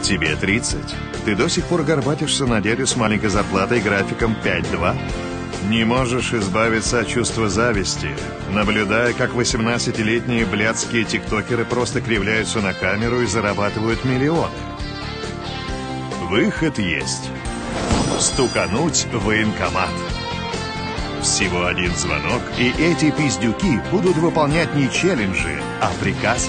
Тебе 30. Ты до сих пор горбатишься на деле с маленькой зарплатой графиком 5-2? Не можешь избавиться от чувства зависти, наблюдая, как 18-летние блядские тиктокеры просто кривляются на камеру и зарабатывают миллионы. Выход есть. Стукануть в военкомат. Всего один звонок, и эти пиздюки будут выполнять не челленджи, а приказы.